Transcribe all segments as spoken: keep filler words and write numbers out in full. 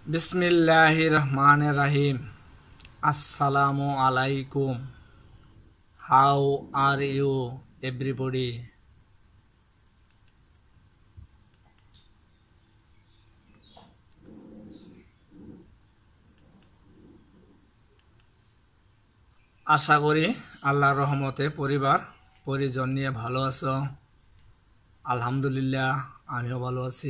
Bismillahirrahmanirrahim. Assalamu alaikum. How are you, everybody? আশা করি আল্লাহর রহমতে পরিবার পরিজন নিয়ে ভালো আছো। আলহামদুলিল্লাহ আমিও ভালো আছি।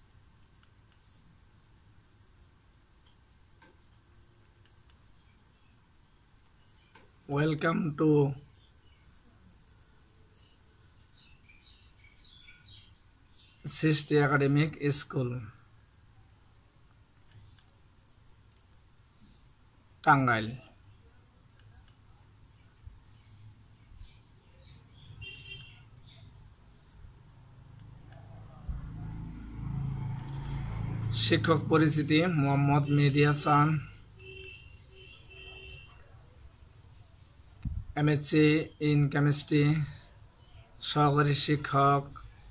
Welcome to Srishti academic school, Tangail. শিক্ষক পরিচিতি Mohammad Mehedi Hasan, MSc in chemistry, সহকারী শিক্ষক,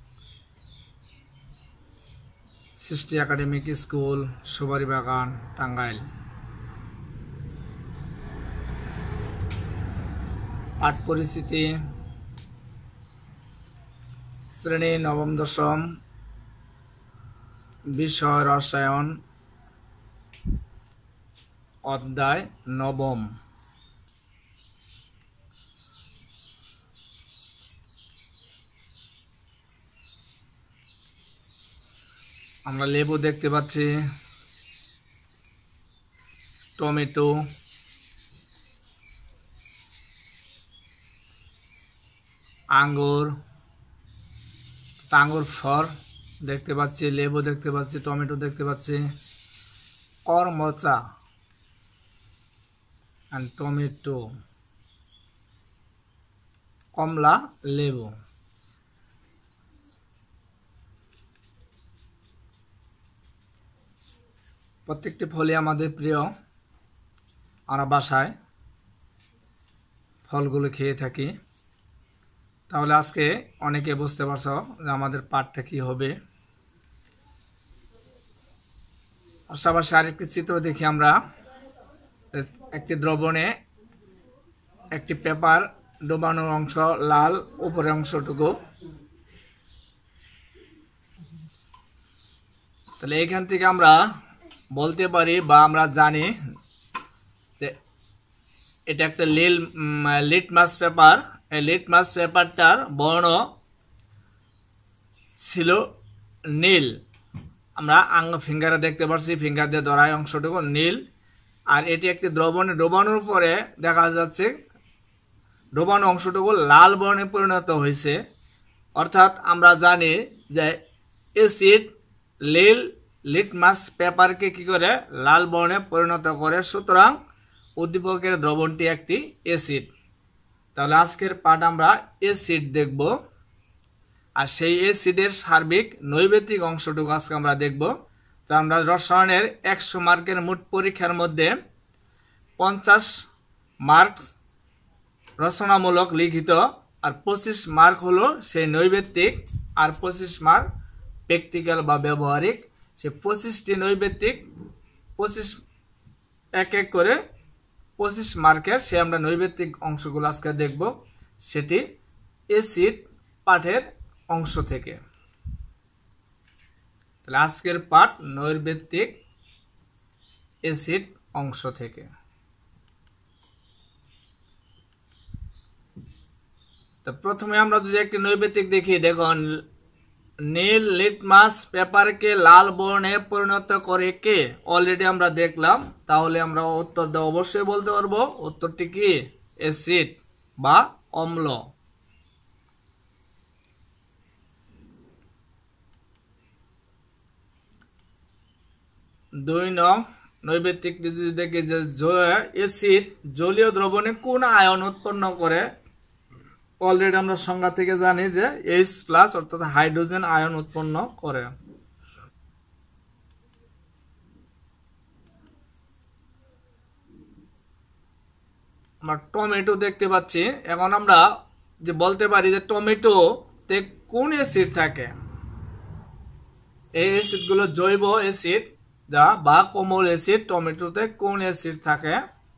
সৃষ্টি একাডেমিক স্কুল, সুবারি বাগান, টাঙ্গাইল। পাঠ পরিচিতি শ্রেণী নবম দশম, বিষয় রসায়ন, অধ্যায় নবম। আমরা লেবু দেখতে পাচ্ছি, টমেটো, আঙ্গুর, আঙ্গুর ফল দেখতে পাচ্ছি, লেবু দেখতে পাচ্ছি, টমেটো দেখতে পাচ্ছি, করমচা and টমেটো, কমলা, লেবু। প্রত্যেকটি ফলই আমাদের প্রিয়। আমরা বাসায় ফলগুলো খেয়ে থাকি। তাহলে আজকে অনেকে বুঝতে পারছো যে আমাদের পাঠটা কি হবে। পাশাপাশি আরেকটি চিত্র দেখি আমরা। একটি দ্রবণে একটি পেপার ডোবানোর অংশ লাল, উপরের অংশটুকু। তাহলে এখান থেকে আমরা বলতে পারি বা আমরা জানি যে এটা একটা লীল লিটমাস পেপার। এই লিটমাস পেপারটার বর্ণ ছিল নীল। আমরা আঙ্গ ফিঙ্গারে দেখতে পাচ্ছি, ফিঙ্গার দিয়ে ধরায় অংশটুকু নীল। আর এটি একটি দ্রবণে ডোবানোর পরে দেখা যাচ্ছে ডোবানো অংশটুকু লাল বর্ণে পরিণত হয়েছে। অর্থাৎ আমরা জানি যে অ্যাসিড নীল লিটমাস পেপারকে কি করে লাল বর্ণে পরিণত করে। সুতরাং উদ্দীপকের দ্রবণটি একটি অ্যাসিড। তাহলে আজকের পাঠ আমরা অ্যাসিড দেখব। আর সেই অ্যাসিডের সার্বিক নৈবেতিক অংশটুকু আজকে আমরা দেখব। তো আমরা রসায়নের একশো মার্কের মোট পরীক্ষার মধ্যে পঞ্চাশ মার্ক রচনামূলক লিখিত, আর পঁচিশ মার্ক হলো সেই নৈবেতিক, আর পঁচিশ মার্ক প্র্যাকটিক্যাল বা ব্যবহারিক। সে পঁচিশটি নৈবেতিক, পঁচিশ এক এক করে পঁচিশ মার্কের সে আমরা নৈবেতিক অংশগুলো আজকে দেখব। সেটি অ্যাসিড পাঠের অংশ থেকে। তাহলে আজকের পাঠ নৈবেতিক অ্যাসিড অংশ থেকে। তো প্রথমে আমরা যদি একটি নৈবেতিক দেখি, দেখুন নীল লিটমাস পেপারকে লাল বর্ণে পরিণত করে কে? অলরেডি আমরা দেখলাম। তাহলে আমরা উত্তর দেওয়া অবশ্যই বলতে পারবো। উত্তরটি কি? অ্যাসিড বা অম্ল। দুই নং নৈবেতিক যদি দেখি যে অ্যাসিড জলীয় দ্রবণে কোন আয়ন উৎপন্ন করে? অলরেডি আমরা সংজ্ঞা থেকে জানি যে এইচ প্লাস অর্থাৎ হাইড্রোজেন আয়ন উৎপন্ন করে। আমরা টমেটো দেখতে পাচ্ছি। এখন আমরা যে বলতে পারি যে টমেটোতে কোন অ্যাসিড থাকে? এই অ্যাসিডগুলো জৈব অ্যাসিড, দা বা কোমল অ্যাসিড টমেটোতে কোন অ্যাসিড থাকে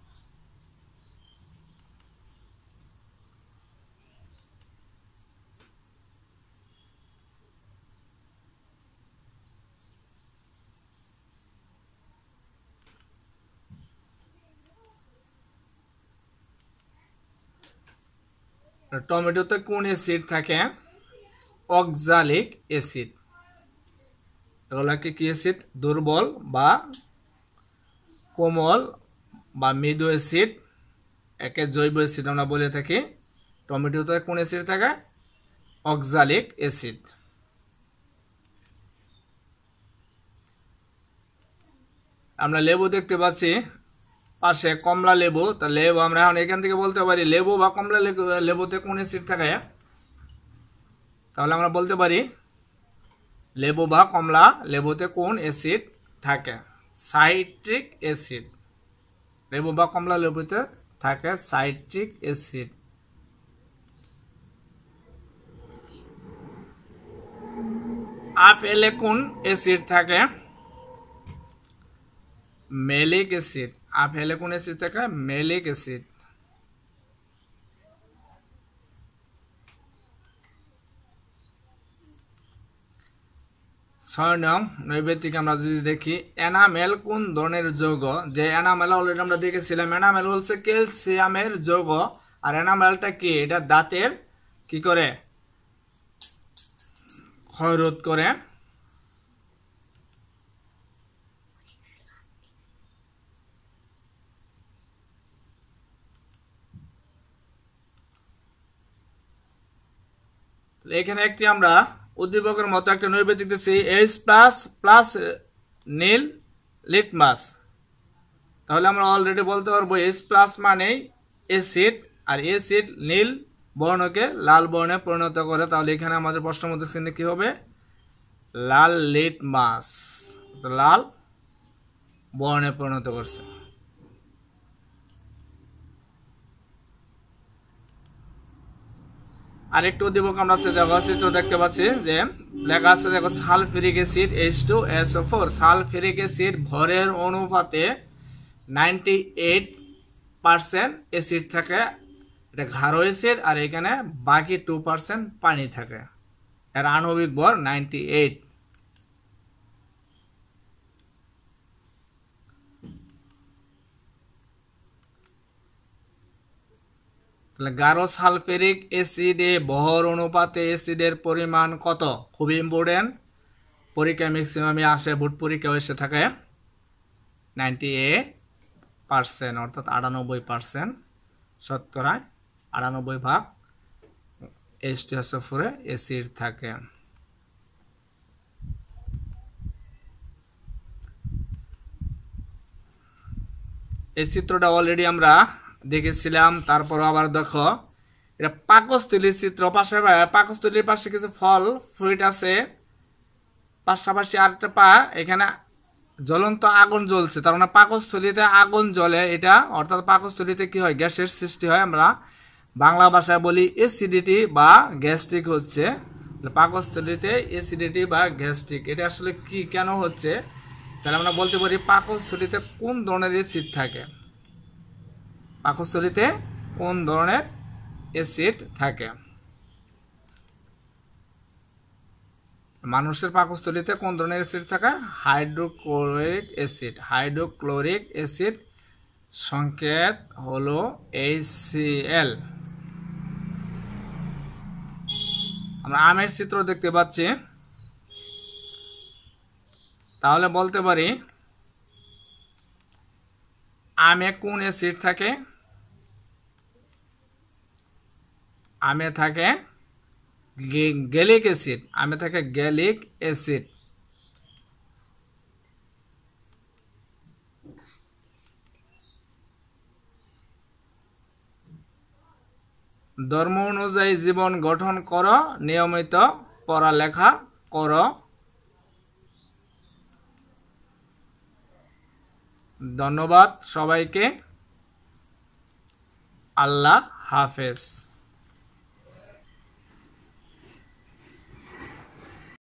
টমেটোতে কোন অ্যাসিড থাকে অক্সালিক অ্যাসিড এগুলাকে কি অ্যাসিড দুর্বল বা কোমল বা মৃদু অ্যাসিড একে জৈব অ্যাসিড আমরা বলে থাকি টমেটোতে কোন অ্যাসিড থাকে অক্সালিক অ্যাসিড আমরা লেবু দেখতে পাচ্ছি পাশে কমলা লেবু তা লেবু আমরা এখন এখান থেকে বলতে পারি লেবু বা কমলা লেবুতে কোন অ্যাসিড থাকে তাহলে আমরা বলতে পারি লেবু বা কমলা লেবুতে কোন অ্যাসিড থাকে সাইট্রিক অ্যাসিড লেবু বা কমলা লেবুতে থাকে সাইট্রিক অ্যাসিড আপেলে কোন অ্যাসিড থাকে মেলিক অ্যাসিড আপেলে কোন অ্যাসিড থাকে মেলিক অ্যাসিড ছয় নং নৈবেদিক আমরা যদি দেখি এনামেল কোন ধরনের যৌগ যে এনামেল অলরেডি আমরা দেখেছিলাম এনামেল হচ্ছে ক্যালসিয়ামের যৌগ আর এনামেলটা কি এটা দাঁতের কি করে ক্ষয়রোধ করে এখানে একটি আমরা উদ্দীপকের মতো একটা নৈবেদিক দিচ্ছি এইচ প্লাস প্লাস নীল লিটমাস তাহলে আমরা অলরেডি বলতে পারবো এইচ প্লাস মানে অ্যাসিড আর অ্যাসিড নীল বর্ণকে লাল বর্ণে পরিণত করে তাহলে এখানে আমাদের প্রশ্নবোধক চিহ্নে কি হবে লাল লিটমাস লাল বর্ণে পরিণত করছে আরেকটু উদ্দীপক আমরা দেখো চিত্র দেখতে পাচ্ছি যে লেখা আছে দেখো sulphuric acid H two S O four sulphuric acid ভরের অনুপাতে নাইনটি এইট পার্সেন্ট অ্যাসিড থাকে এটা ক্ষার অ্যাসিড আর এখানে বাকি টু পার্সেন্ট পানি থাকে এর আণবিক ভর নাইনটি এইট গাঢ় সালফিউরিক অ্যাসিডে বহর অনুপাতে অ্যাসিডের পরিমাণ কত খুবই ইম্পর্টেন্ট পরীক্ষায় ম্যাক্সিমামই আসে ভোট পরীক্ষায় এসে থাকে নাইনটি এইট পার্সেন্ট অর্থাৎ আটানব্বই পার্সেন্ট শতকরা আটানব্বই ভাগ H two S O four acid থাকে এই চিত্রটা অলরেডি আমরা দেখেছিলাম তারপর আবার দেখো এটা পাকস্থলীর চিত্র পাশে পাকস্থলীর পাশে কিছু ফল ফ্রুট আছে পাশাপাশি আরেকটা পা এখানে জ্বলন্ত আগুন জ্বলছে তার মানে পাকস্থলীতে আগুন জ্বলে এটা অর্থাৎ পাকস্থলীতে কি হয় গ্যাসের সৃষ্টি হয় আমরা বাংলা ভাষায় বলি অ্যাসিডিটি বা গ্যাস্ট্রিক হচ্ছে পাকস্থলীতে অ্যাসিডিটি বা গ্যাস্ট্রিক এটা আসলে কি কেন হচ্ছে তাহলে আমরা বলতে পারি পাকস্থলীতে কোন ধরনের অ্যাসিড থাকে পাকস্থলীতে কোন ধরনের অ্যাসিড থাকে মানুষের পাকস্থলীতে কোন ধরনের অ্যাসিড থাকে হাইড্রোক্লোরিক অ্যাসিড হাইড্রোক্লোরিক অ্যাসিড সংকেত হলো এইচ সি এল আমরা আমের চিত্র দেখতে পাচ্ছি তাহলে বলতে পারি আমে কোন অ্যাসিড থাকে আমে থাকে গ্যালিক অ্যাসিড আমে থাকে গ্যালিক অ্যাসিড ধর্ম অনুযায়ী জীবন গঠন করো নিয়মিত পড়ালেখা করো ধন্যবাদ সবাইকে আল্লাহ হাফেজ।